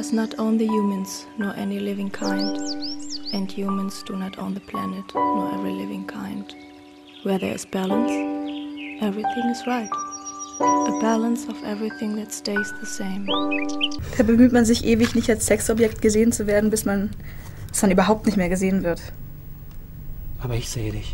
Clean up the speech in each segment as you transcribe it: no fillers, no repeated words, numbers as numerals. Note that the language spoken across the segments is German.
does not own the humans nor any living kind, and humans do not own the planet nor every living kind. Where there is balance, everything is right. A balance of everything that stays the same. Da bemüht man sich ewig, nicht als Sexobjekt gesehen zu werden, bis man dann überhaupt nicht mehr gesehen wird. Aber ich sehe dich.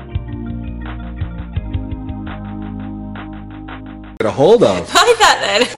Get a hold of. Like that then.